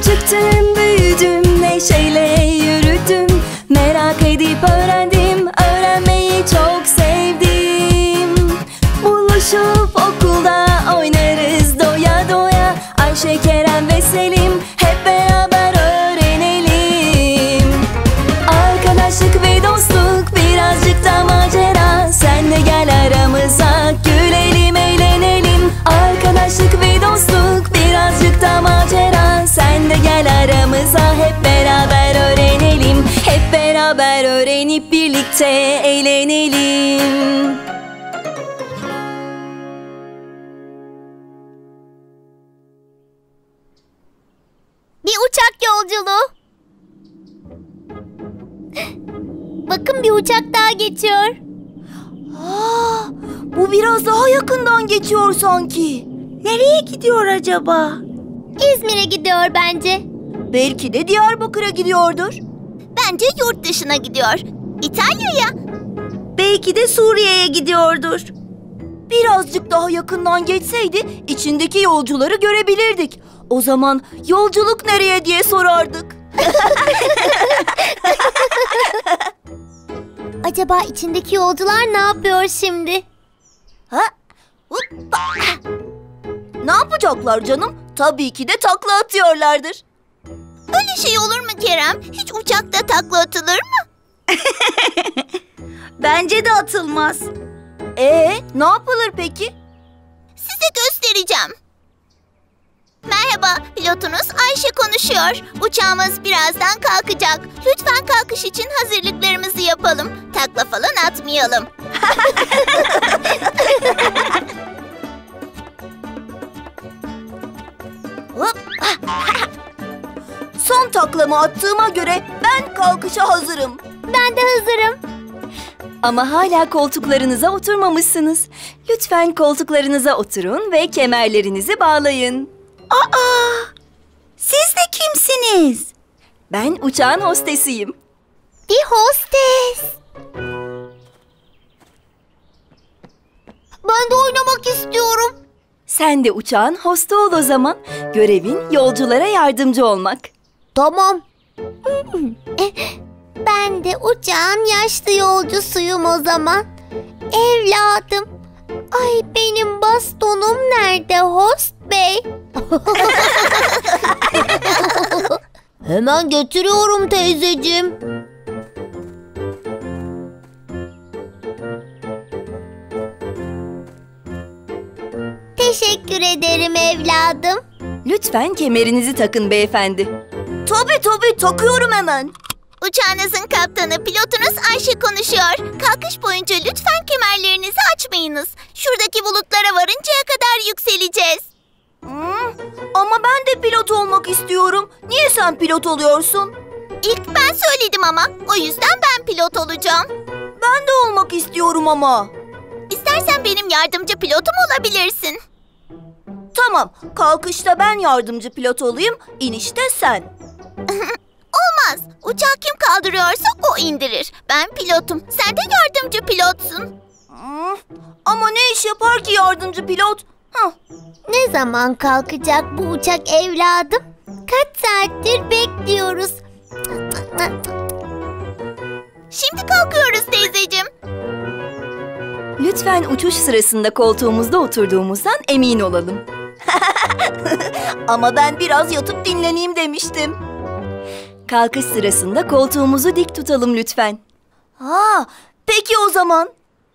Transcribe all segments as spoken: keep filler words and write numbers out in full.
Küçüktüm, büyüdüm, neşeyle yürüdüm. Merak edip öğrendim, öğrenmeyi çok sevdim. Buluşup okulda oynarız doya doya. Ayşe, Kerem ve Selim hep beraber öğrenelim. Arkadaşlık ve dostluk, birazcık da macera. Sen de gel aramıza, gülelim, eğlenelim. Arkadaşlık ve dostluk, birazcık da macera. Sen de gel aramıza, hep beraber öğrenelim. Hep beraber öğrenip birlikte eğlenelim. Bir uçak yolculuğu. Bakın, bir uçak daha geçiyor. Aa, bu biraz daha yakından geçiyor sanki. Nereye gidiyor acaba? İzmir'e gidiyor bence. Belki de Diyarbakır'a gidiyordur. Bence yurt dışına gidiyor. İtalya'ya. Belki de Suriye'ye gidiyordur. Birazcık daha yakından geçseydi içindeki yolcuları görebilirdik. O zaman yolculuk nereye diye sorardık. Acaba içindeki yolcular ne yapıyor şimdi? Ha? Hoppa! Ne yapacaklar canım? Tabii ki de takla atıyorlardır. Öyle şey olur mu Kerem? Hiç uçakta takla atılır mı? Bence de atılmaz. Ee, ne yapılır peki? Size göstereceğim. Merhaba, pilotunuz Ayşe konuşuyor. Uçağımız birazdan kalkacak. Lütfen kalkış için hazırlıklarımızı yapalım. Takla falan atmayalım. Hop! Son taklamı attığıma göre ben kalkışa hazırım. Ben de hazırım. Ama hala koltuklarınıza oturmamışsınız. Lütfen koltuklarınıza oturun ve kemerlerinizi bağlayın. Aa! Siz de kimsiniz? Ben uçağın hostesiyim. Bir hostes. Ben de oynamak istiyorum. Sen de uçağın hostu ol o zaman. Görevin yolculara yardımcı olmak. Tamam. Ben de uçağın yaşlı yolcusuyum o zaman. Evladım. Ay, benim bastonum nerede host bey? Hemen getiriyorum teyzeciğim. Teşekkür ederim evladım. Lütfen kemerinizi takın beyefendi. Tabii tabii, takıyorum hemen. Uçağınızın kaptanı, pilotunuz Ayşe konuşuyor. Kalkış boyunca lütfen kemerlerinizi açmayınız. Şuradaki bulutlara varıncaya kadar yükseleceğiz. Hmm, ama ben de pilot olmak istiyorum. Niye sen pilot oluyorsun? İlk ben söyledim ama. O yüzden ben pilot olacağım. Ben de olmak istiyorum ama. İstersen benim yardımcı pilotum olabilirsin. Tamam, kalkışta ben yardımcı pilot olayım, inişte sen. Olmaz. Uçağı kim kaldırıyorsa o indirir. Ben pilotum. Sen de yardımcı pilotsun. Hmm, ama ne iş yapar ki yardımcı pilot? Hah. Ne zaman kalkacak bu uçak evladım? Kaç saattir bekliyoruz. Şimdi kalkıyoruz teyzeciğim. Lütfen uçuş sırasında koltuğumuzda oturduğumuzdan emin olalım. Ama ben biraz yatıp dinleneyim demiştim. Kalkış sırasında koltuğumuzu dik tutalım lütfen. Ha, peki o zaman.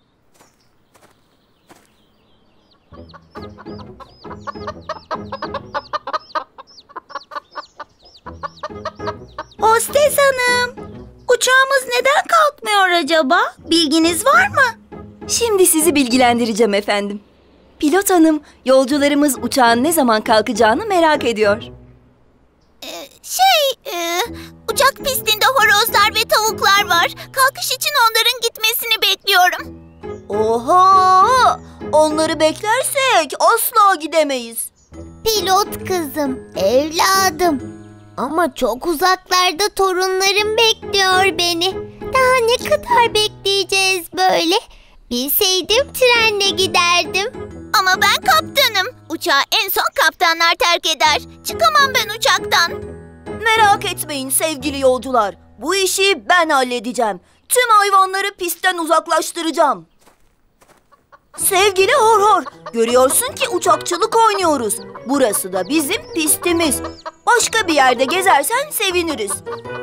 Hostes hanım, uçağımız neden kalkmıyor acaba? Bilginiz var mı? Şimdi sizi bilgilendireceğim efendim. Pilot hanım, yolcularımız uçağın ne zaman kalkacağını merak ediyor. Ee, şey, e, uçak pistinde horozlar ve tavuklar var. Kalkış için onların gitmesini bekliyorum. Oha! Onları beklersek asla gidemeyiz. Pilot kızım, evladım. Ama çok uzaklarda torunlarım bekliyor beni. Daha ne kadar bekleyeceğiz böyle? Bilseydim trenle giderdim. Ama ben kaptanım. Uçağı en son kaptanlar terk eder. Çıkamam ben uçaktan. Merak etmeyin sevgili yolcular. Bu işi ben halledeceğim. Tüm hayvanları pistten uzaklaştıracağım. Sevgili Hor Hor, görüyorsun ki uçakçılık oynuyoruz. Burası da bizim pistimiz. Başka bir yerde gezersen seviniriz.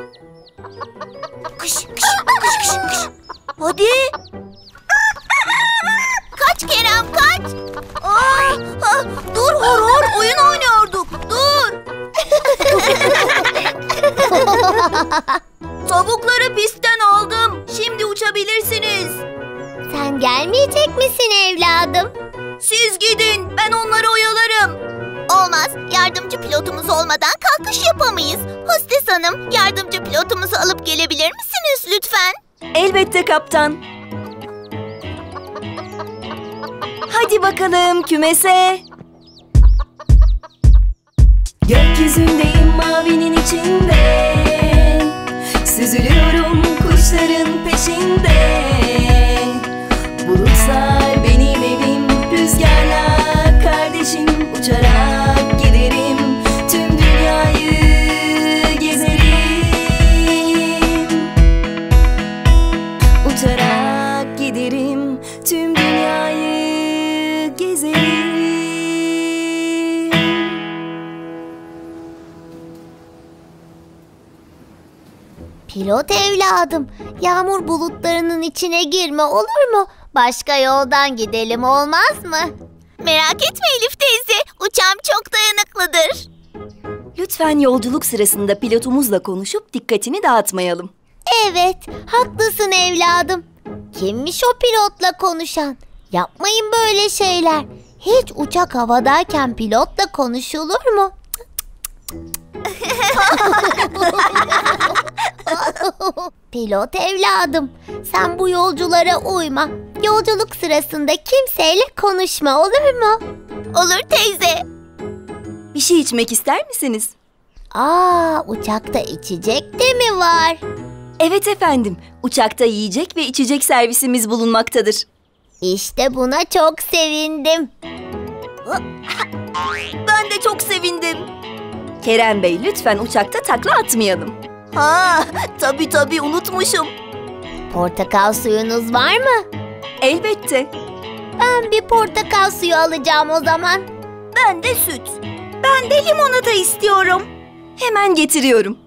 Kış, kış, kış, kış, kış. Hadi. Kaç Kerem kaç. Aa, ha, dur Hor Hor, oyun oynuyorduk. Dur. Tavukları pistten aldım. Şimdi uçabilirsiniz. Sen gelmeyecek misin evladım? Siz gidin, ben onları oyalarım. Olmaz. Yardımcı pilotumuz olmadan kalkış yapamayız. Hostes hanım, yardımcı pilotumuzu alıp gelebilir misiniz lütfen? Elbette kaptan. Hadi bakalım kümese. Gökyüzündeyim mavinin içinde. Süzülüyorum kuşların peşinde. Bulutlar benim evim, rüzgarlar kardeşim. Uçarak giderim, tüm dünyayı gezerim. Uçarak giderim, tüm dünyayı gezerim. Pilot evladım, yağmur bulutlarının içine girme olur mu? Başka yoldan gidelim olmaz mı? Merak etme Elif teyze, uçağım çok dayanıklıdır. Lütfen yolculuk sırasında pilotumuzla konuşup dikkatini dağıtmayalım. Evet, haklısın evladım. Kimmiş o pilotla konuşan? Yapmayın böyle şeyler. Hiç uçak havadayken pilotla konuşulur mu? Pilot evladım, sen bu yolculara uyma. Yolculuk sırasında kimseyle konuşma olur mu? Olur teyze. Bir şey içmek ister misiniz? Aa, uçakta içecek de mi var? Evet efendim, uçakta yiyecek ve içecek servisimiz bulunmaktadır. İşte buna çok sevindim. Ben de çok sevindim. Kerem Bey, lütfen uçakta takla atmayalım. Ha, tabii tabii unutmuşum. Portakal suyunuz var mı? Elbette. Ben bir portakal suyu alacağım o zaman. Ben de süt. Ben de limonata istiyorum. Hemen getiriyorum.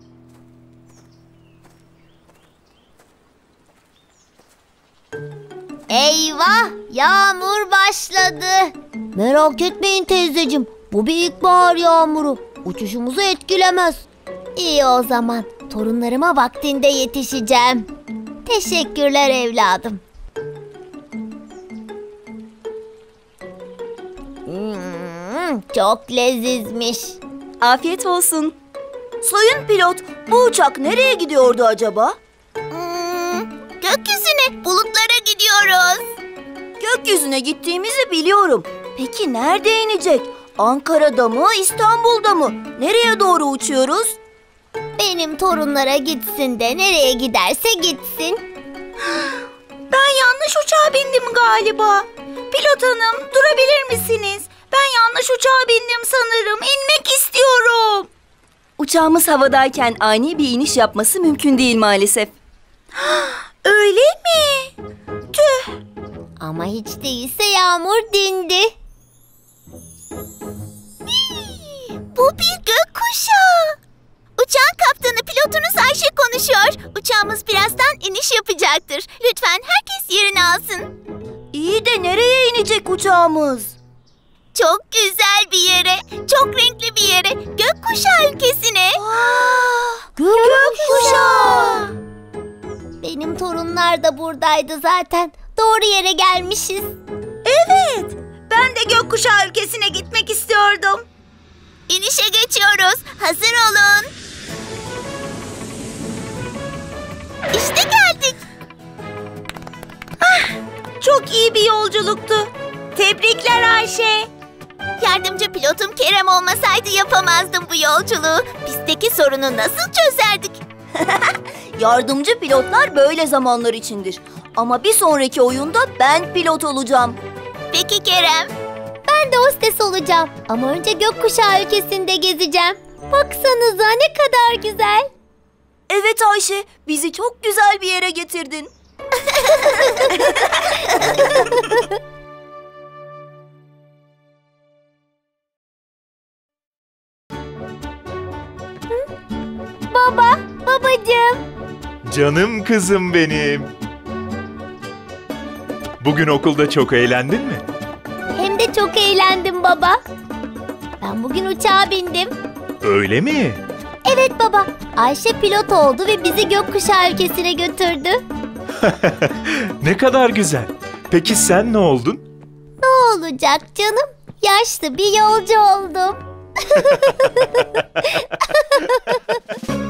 Eyvah! Yağmur başladı. Merak etmeyin teyzeciğim. Bu bir ilkbahar yağmuru. Uçuşumuzu etkilemez. İyi o zaman. Torunlarıma vaktinde yetişeceğim. Teşekkürler evladım. Hmm, çok lezizmiş. Afiyet olsun. Sayın pilot, bu uçak nereye gidiyordu acaba? Hmm, gökyüzüne, bulutlara gidiyoruz. Gökyüzüne gittiğimizi biliyorum. Peki nerede inecek? Ankara'da mı, İstanbul'da mı? Nereye doğru uçuyoruz? Benim torunlara gitsin de nereye giderse gitsin. Ben yanlış uçağa bindim galiba. Pilot hanım, durabilir misiniz? Ben yanlış uçağa bindim sanırım. İnmek istiyorum. Uçağımız havadayken ani bir iniş yapması mümkün değil maalesef. Öyle mi? Tüh. Ama hiç değilse yağmur dindi. Bu bir gökkuşağı. Uçağın kaptanı pilotunuz Ayşe konuşuyor. Uçağımız birazdan iniş yapacaktır. Lütfen herkes yerini alsın. İyi de nereye inecek uçağımız? Çok güzel bir yere, çok renkli bir yere, gökkuşağı ülkesine. Aa, Gökkuşağı. Benim torunlar da buradaydı zaten. Doğru yere gelmişiz. Evet. Ben de gökkuşağı ülkesine gitmek istiyordum. İnişe geçiyoruz. Hazır olun. İşte geldik. Ah, çok iyi bir yolculuktu. Tebrikler Ayşe. Yardımcı pilotum Kerem olmasaydı yapamazdım bu yolculuğu. Pistteki sorunu nasıl çözerdik? Yardımcı pilotlar böyle zamanlar içindir. Ama bir sonraki oyunda ben pilot olacağım. Peki Kerem? Ben Ben de hostes olacağım. Ama önce gökkuşağı ülkesinde gezeceğim. Baksanıza ne kadar güzel. Evet Ayşe, bizi çok güzel bir yere getirdin. Baba, babacığım. Canım kızım benim. Bugün okulda çok eğlendin mi? Hem de çok eğlendim baba. Ben bugün uçağa bindim. Öyle mi? Evet baba. Ayşe pilot oldu ve bizi gökkuşağı ülkesine götürdü. Ne kadar güzel. Peki sen ne oldun? Ne olacak canım? Yaşlı bir yolcu oldum.